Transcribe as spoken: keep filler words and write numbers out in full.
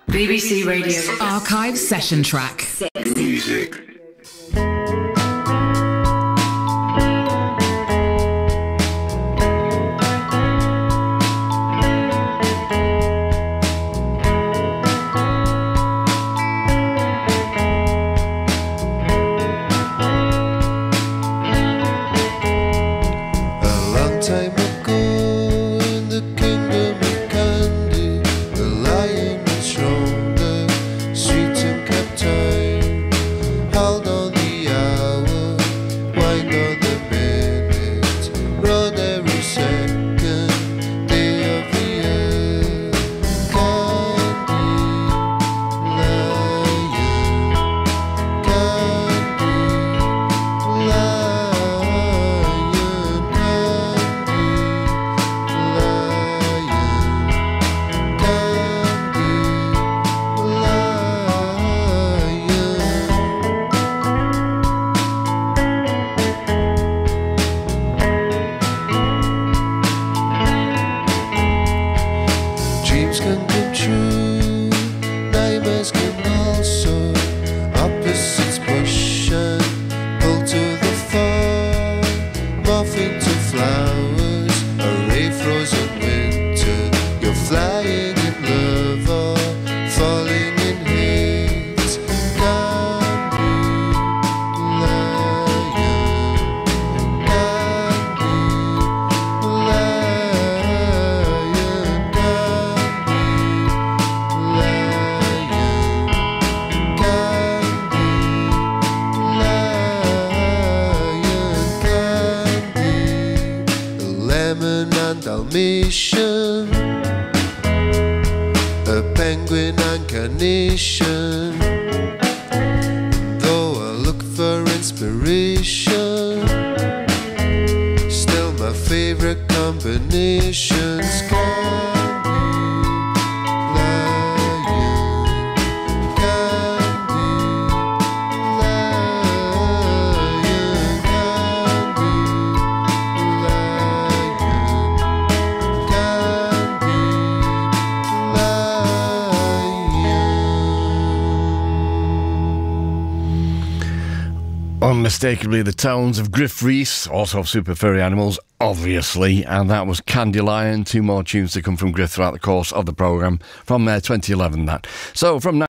B B C Radio Archive Session Track. Music. Dalmatian, a penguin and carnation. Though I look for inspiration, still my favorite combinations. Unmistakably the tones of Gruff Rhys, also of Super Furry Animals, obviously, and that was Candylion. Two more tunes to come from Gruff throughout the course of the programme from uh, twenty eleven, that. So from now